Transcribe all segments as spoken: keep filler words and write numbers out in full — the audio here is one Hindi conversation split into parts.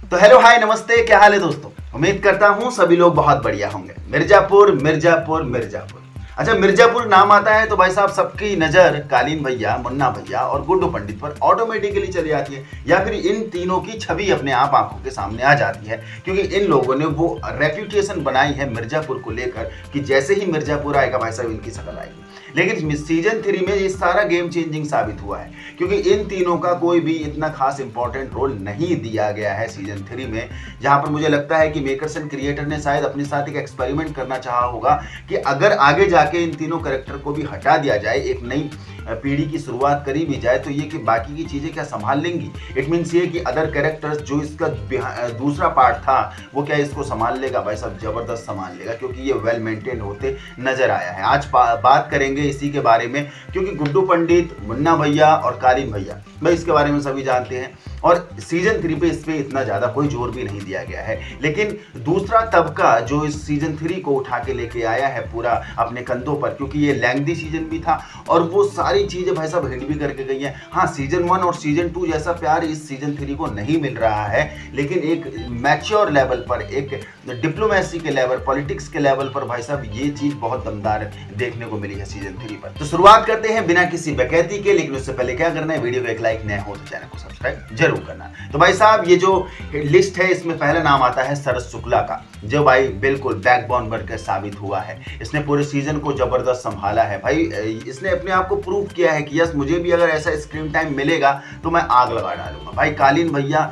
तो हेलो हाय नमस्ते, क्या हाल है दोस्तों। उम्मीद करता हूँ सभी लोग बहुत बढ़िया होंगे। मिर्जापुर मिर्जापुर मिर्जापुर अच्छा, मिर्जापुर नाम आता है तो भाई साहब सबकी नज़र कालीन भैया, मुन्ना भैया और गुड्डू पंडित पर ऑटोमेटिकली चली जाती है, या फिर इन तीनों की छवि अपने आप आंखों के सामने आ जाती है, क्योंकि इन लोगों ने वो रेप्यूटेशन बनाई है मिर्जापुर को लेकर कि जैसे ही मिर्जापुर आएगा भाई साहब इनकी शक्ल आएगी। लेकिन सीजन थ्री में ये सारा गेम चेंजिंग साबित हुआ है, क्योंकि इन तीनों का कोई भी इतना खास इंपॉर्टेंट रोल नहीं दिया गया है सीजन थ्री में। जहां पर मुझे लगता है कि मेकर्स एंड क्रिएटर ने शायद अपने साथ एक एक्सपेरिमेंट करना चाहा होगा कि अगर आगे जाके इन तीनों कैरेक्टर को भी हटा दिया जाए, एक नई पीढ़ी की शुरुआत करी भी जाए, तो ये कि बाकी की चीज़ें क्या संभाल लेंगी। इट मीन्स ये कि अदर कैरेक्टर्स जो इसका दूसरा पार्ट था वो क्या इसको संभाल लेगा। भाई साहब जबरदस्त संभाल लेगा, क्योंकि ये वेल मेंटेन होते नजर आया है। आज बात करेंगे इसी के बारे में, क्योंकि गुड्डू पंडित, मुन्ना भैया और कालीन भैया, भाई इसके बारे में सभी जानते हैं और सीजन थ्री पे इस पे इतना ज़्यादा कोई जोर भी नहीं दिया गया है। लेकिन दूसरा तबका जो इस सीजन थ्री को उठा के लेके आया है पूरा अपने कंधों पर, क्योंकि ये लेंथी सीजन भी था और वो सारी चीज़ें भाई साहब हिट भी करके गई हैं। हाँ, सीजन वन और सीजन टू जैसा प्यार इस सीजन थ्री को नहीं मिल रहा है, लेकिन एक मैच्योर लेवल पर, एक डिप्लोमेसी के लेवल, पॉलिटिक्स के लेवल पर भाई साहब ये चीज़ बहुत दमदार देखने को मिली है सीजन थ्री पर। तो शुरुआत करते हैं बिना किसी बेकैती के, लेकिन उससे पहले क्या करना है, वीडियो को एक लाइक, नया हो तो चैनल को सब्सक्राइब जरूर करना। तो भाई साहब ये जो लिस्ट है इसमें पहला नाम आता है शरद शुक्ला का, जो भाई बिल्कुल बैकबोन बनकर साबित हुआ है। इसने पूरे सीजन को जबरदस्त संभाला है भाई। इसने अपने आप को प्रूव किया है कि यस, मुझे भी अगर ऐसा स्क्रीन टाइम मिलेगा तो मैं आग लगा डालूंगा। भाई कालीन भैया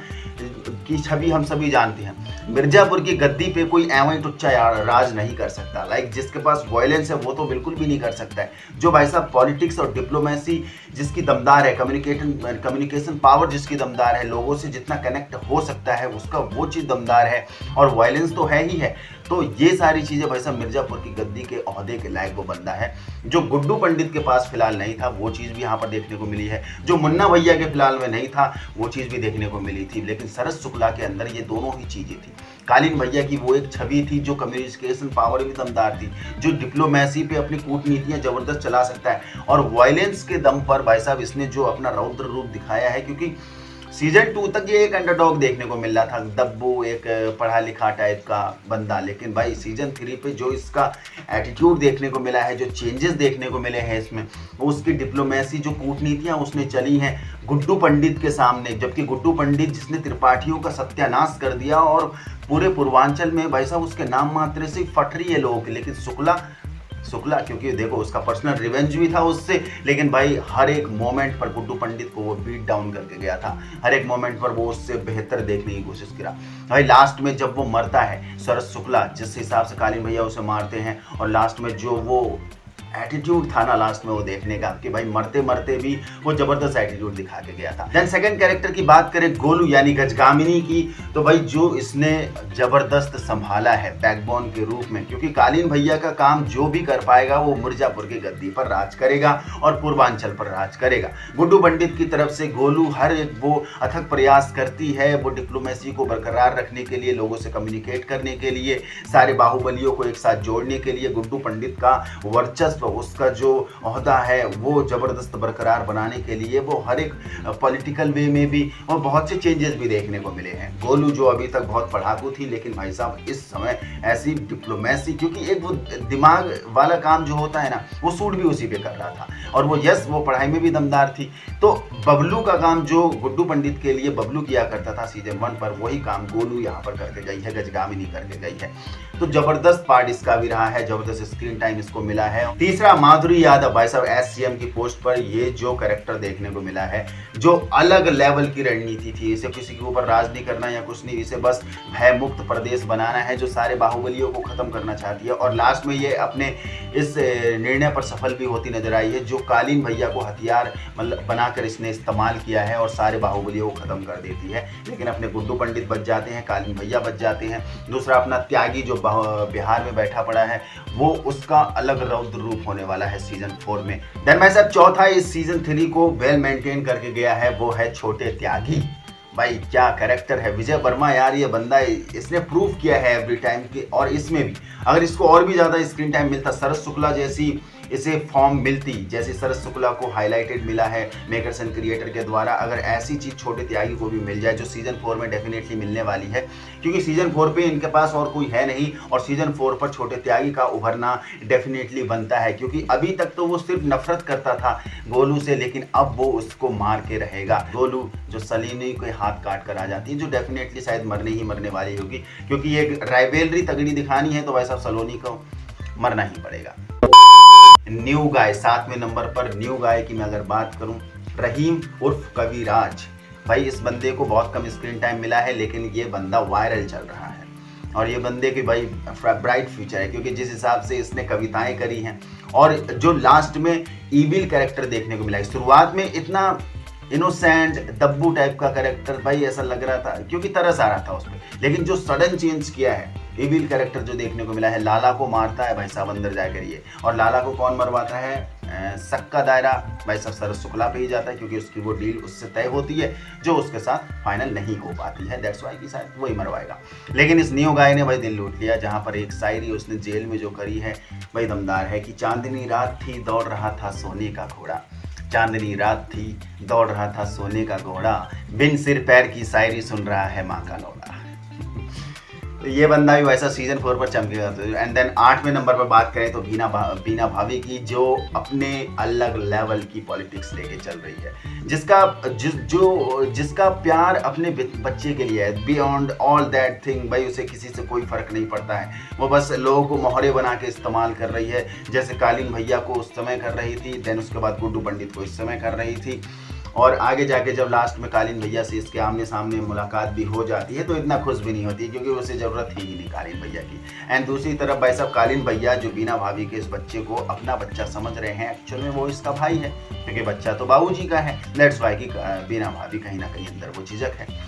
की छवि हम सभी जानते हैं। मिर्जापुर की गद्दी पे कोई एवं टुच्चा राज नहीं कर सकता। लाइक जिसके पास वायलेंस है वो तो बिल्कुल भी नहीं कर सकता है। जो भाई साहब पॉलिटिक्स और डिप्लोमेसी जिसकी दमदार है, कम्युनिकेशन कम्युनिकेशन पावर जिसकी दमदार है, लोगों से जितना कनेक्ट हो सकता है उसका वो चीज़ दमदार है, और वायलेंस तो है ही है। तो ये सारी चीज़ें भाई साहब मिर्जापुर की गद्दी के ओहदे के लायक वो बंदा है। जो गुड्डू पंडित के पास फिलहाल नहीं था वो चीज़ भी यहाँ पर देखने को मिली है। जो मुन्ना भैया के फिलहाल में नहीं था वो चीज़ भी देखने को मिली थी, लेकिन शरद शुक्ला के अंदर ये दोनों ही चीज़ें थी। कालीन भैया की वो एक छवि थी जो कम्युनिकेशन पावर भी दमदार थी, जो डिप्लोमेसी पे अपनी कूटनीतियाँ जबरदस्त चला सकता है, और वायलेंस के दम पर भाई साहब इसने जो अपना रौद्र रूप दिखाया है। क्योंकि सीजन टू तक ये एक अंडरडॉग देखने को मिल रहा था, दब्बू एक पढ़ा लिखा टाइप का बंदा, लेकिन भाई सीजन थ्री पे जो इसका एटीट्यूड देखने को मिला है, जो चेंजेस देखने को मिले हैं इसमें, उसकी डिप्लोमेसी, जो कूटनीतियाँ उसने चली हैं गुड्डू पंडित के सामने, जबकि गुड्डू पंडित जिसने त्रिपाठियों का सत्यानाश कर दिया और पूरे पूर्वांचल में भाई साहब उसके नाम मात्र से फट रही है लोगों की। लेकिन शुक्ला शुक्ला क्योंकि देखो उसका पर्सनल रिवेंज भी था उससे, लेकिन भाई हर एक मोमेंट पर गुड्डू पंडित को वो बीट डाउन करके गया था। हर एक मोमेंट पर वो उससे बेहतर देखने की कोशिश करा। भाई लास्ट में जब वो मरता है शरद शुक्ला, जिस हिसाब से कालीन भैया उसे मारते हैं, और लास्ट में जो वो एटीट्यूड था ना लास्ट में वो देखने का, कि भाई मरते मरते भी वो जबरदस्त एटीट्यूड दिखा के गया था। देन सेकंड कैरेक्टर की बात करें गोलू यानी गजगामिनी की, तो भाई जो इसने जबरदस्त संभाला है बैकबोन के रूप में, क्योंकि कालीन भैया का काम जो भी कर पाएगा वो मिर्जापुर की गद्दी पर राज करेगा और पूर्वांचल पर राज करेगा। गुड्डू पंडित की तरफ से गोलू हर एक वो अथक प्रयास करती है, वो डिप्लोमेसी को बरकरार रखने के लिए, लोगों से कम्युनिकेट करने के लिए, सारे बाहुबलियों को एक साथ जोड़ने के लिए गुड्डू पंडित का वर्चस्व, उसका जो ओहदा है वो जबरदस्त बरकरार बनाने के लिए वो हर एक पॉलिटिकल वे में भी और बहुत से चेंजेस भी देखने को मिले हैं। गोलू जो अभी तक बहुत पढ़ाकू थी, लेकिन भाई साहब इस समय ऐसी डिप्लोमेसी, क्योंकि एक वो दिमाग वाला काम जो होता है ना वो सूट भी उसी पे कर रहा था, और वो यस वो पढ़ाई में भी दमदार थी। तो बबलू का काम जो गुड्डू पंडित के लिए बबलू किया करता था सीजन वन पर, वही काम गोलू यहाँ पर करके गई है, गजगामिनी करके गई है। तो जबरदस्त पार्ट इसका भी रहा है, जबरदस्त स्क्रीन टाइम इसको मिला है। तीसरा माधुरी यादव, भाई साहब एस सी एम की पोस्ट पर ये जो कैरेक्टर देखने को मिला है, जो अलग लेवल की रणनीति थी, इसे किसी के ऊपर राज नहीं करना या कुछ नहीं, इसे बस भय मुक्त प्रदेश बनाना है, जो सारे बाहुबलियों को खत्म करना चाहती है, और लास्ट में ये अपने इस निर्णय पर सफल भी होती नजर आई है। जो कालीन भैया को हथियार मतलब बनाकर इसने इस्तेमाल किया है और सारे बाहुबलियों को खत्म कर देती है, लेकिन अपने गुड्डू पंडित बच जाते हैं, कालीन भैया बच जाते हैं। दूसरा अपना त्यागी जो बिहार में बैठा पड़ा है, वो उसका अलग रौद्र रूप होने वाला है सीजन फोर में। देन भाई साहब चौथा इस सीजन थ्री को वेल मेंटेन करके गया है, वो है छोटे त्यागी। भाई क्या कैरेक्टर है विजय वर्मा यार, ये बंदा इसने प्रूव किया है एवरी टाइम कि, और इसमें भी अगर इसको और भी ज़्यादा स्क्रीन टाइम मिलता, शरद शुक्ला जैसी इसे फॉर्म मिलती, जैसे शरद शुक्ला को हाईलाइटेड मिला है मेकर्स एंड क्रिएटर के द्वारा, अगर ऐसी चीज़ छोटे त्यागी को भी मिल जाए जो सीजन फोर में डेफिनेटली मिलने वाली है, क्योंकि सीजन फोर पे इनके पास और कोई है नहीं और सीजन फोर पर छोटे त्यागी का उभरना डेफिनेटली बनता है, क्योंकि अभी तक तो वो सिर्फ नफरत करता था गोलू से, लेकिन अब वो उसको मार के रहेगा। गोलू जो सलीनी के हाथ काट कर आ जाती है, जो डेफिनेटली शायद मरने ही मरने वाली होगी, क्योंकि ये राइवलरी तगड़ी दिखानी है तो भाई साहब सलोनी को मरना ही पड़ेगा। न्यू गाय सातवें नंबर पर, न्यू गाय की मैं अगर बात करूं, रहीम उर्फ कविराज। भाई इस बंदे को बहुत कम स्क्रीन टाइम मिला है, लेकिन ये बंदा वायरल चल रहा है और ये बंदे की भाई ब्राइट फ्यूचर है, क्योंकि जिस हिसाब से इसने कविताएं करी हैं और जो लास्ट में ईविल कैरेक्टर देखने को मिला है। शुरुआत में इतना इनोसेंट दब्बू टाइप का कैरेक्टर भाई ऐसा लग रहा था, क्योंकि तरस आ रहा था उसमें, लेकिन जो सडन चेंज किया है, इविल कैरेक्टर जो देखने को मिला है, लाला को मारता है भाई साहब अंदर जाकर ये, और लाला को कौन मरवाता है, सक्का दायरा भाई साहब शरद शुक्ला पे ही जाता है, क्योंकि उसकी वो डील उससे तय होती है जो उसके साथ फाइनल नहीं हो पाती है, दैट्स वाई की शायद वही मरवाएगा। लेकिन इस न्यू गाय ने भाई दिल लूट लिया, जहाँ पर एक शायरी उसने जेल में जो करी है भाई दमदार है कि चांदनी रात थी दौड़ रहा था सोने का घोड़ा, चांदनी रात थी दौड़ रहा था सोने का घोड़ा, बिन सिर पैर की शायरी सुन रहा है माँ का लौड़ा। तो ये बंदा भी वैसा सीजन फोर पर चमकेगा। तो एंड देन आठवें नंबर पर बात करें तो बीना भा, बीना भाभी की, जो अपने अलग लेवल की पॉलिटिक्स लेके चल रही है, जिसका जिस जो जिसका प्यार अपने बच्चे के लिए है, बियॉन्ड ऑल दैट थिंग। भाई उसे किसी से कोई फर्क नहीं पड़ता है, वो बस लोगों को मोहरे बना के इस्तेमाल कर रही है, जैसे कालीन भैया को उस समय कर रही थी, देन उसके बाद गुड्डू पंडित को इस समय कर रही थी, और आगे जाके जब लास्ट में कालीन भैया से इसके आमने सामने मुलाकात भी हो जाती है तो इतना खुश भी नहीं होती, क्योंकि उसे ज़रूरत ही नहीं कालीन भैया की। एंड दूसरी तरफ भाई साहब कालीन भैया जो बीना भाभी के इस बच्चे को अपना बच्चा समझ रहे हैं, एक्चुअल में वो इसका भाई है, क्योंकि बच्चा तो बाबूजी का है, दैट्स वाई की बीना भाभी कहीं ना कहीं अंदर वो झिझक है।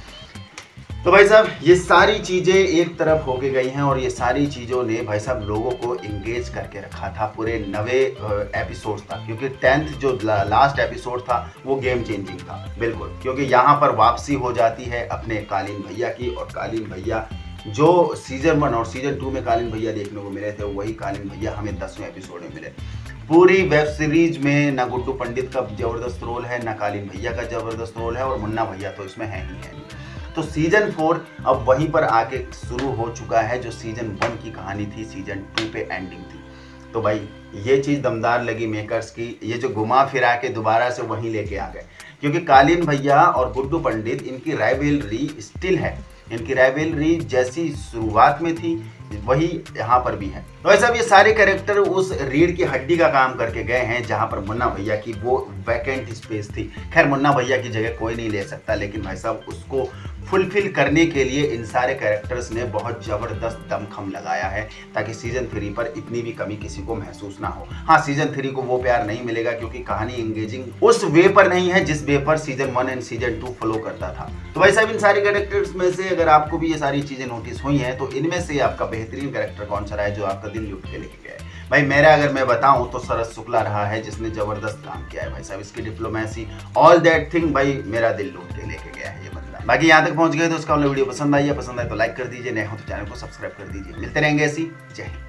तो भाई साहब ये सारी चीज़ें एक तरफ होके गई हैं और ये सारी चीज़ों ने भाई साहब लोगों को इंगेज करके रखा था पूरे नवे एपिसोड्स तक, क्योंकि टेंथ जो लास्ट एपिसोड था वो गेम चेंजिंग था बिल्कुल, क्योंकि यहाँ पर वापसी हो जाती है अपने कालीन भैया की, और कालीन भैया जो सीजन वन और सीजन टू में कालीन भैया देखने को मिले थे वही कालीन भैया हमें दसवें एपिसोड में मिले। पूरी वेब सीरीज में ना गुड्डू पंडित का जबरदस्त रोल है, ना कालीन भैया का जबरदस्त रोल है, और मुन्ना भैया तो इसमें है ही है नहीं। तो सीजन फोर अब वहीं पर आके शुरू हो चुका है, जो सीजन वन की कहानी थी सीजन टू पे एंडिंग थी। तो भाई ये चीज़ दमदार लगी मेकर्स की, ये जो घुमा फिरा के दोबारा से वहीं लेके आ गए, क्योंकि कालीन भैया और गुड्डू पंडित इनकी राइवलरी स्टिल है, इनकी राइवलरी जैसी शुरुआत में थी वही यहाँ पर भी है। तो ऐसा ये सारे कैरेक्टर उस रीढ़ की हड्डी का काम करके गए हैं, जहाँ पर मुन्ना भैया की वो वैकेंट स्पेस थी। खैर मुन्ना भैया की जगह कोई नहीं ले सकता, लेकिन भाई साहब उसको फुलफिल करने के लिए इन सारे कैरेक्टर्स ने बहुत ज़बरदस्त दमखम लगाया है, ताकि सीजन थ्री पर इतनी भी कमी किसी को महसूस ना हो। हाँ सीजन थ्री को वो प्यार नहीं मिलेगा, क्योंकि कहानी एंगेजिंग उस वे पर नहीं है जिस वे पर season one and season two follow करता था। तो भाई साहब इन सारे कैरेक्टर्स में से अगर आपको भी ये सारी चीज़ें नोटिस हुई हैं, तो इनमें से आपका बेहतरीन कैरेक्टर कौन सा रहा है जो आपका दिल लूट के लेके गया है? भाई मेरा अगर मैं बताऊं तो शरद शुक्ला रहा है, जिसने जबरदस्त काम किया है भाई साहब, इसकी डिप्लोमेसी ऑल दैट थिंग भाई मेरा दिल लूट के लेके गया है ये बंदा। बाकी यहाँ तक पहुंच गए तो उसका वीडियो पसंद आई है, पसंद आए तो लाइक कर दीजिए, नए हो तो चैनल को सब्सक्राइब कर दीजिए। मिलते रहेंगे ऐसी, जय हिंद।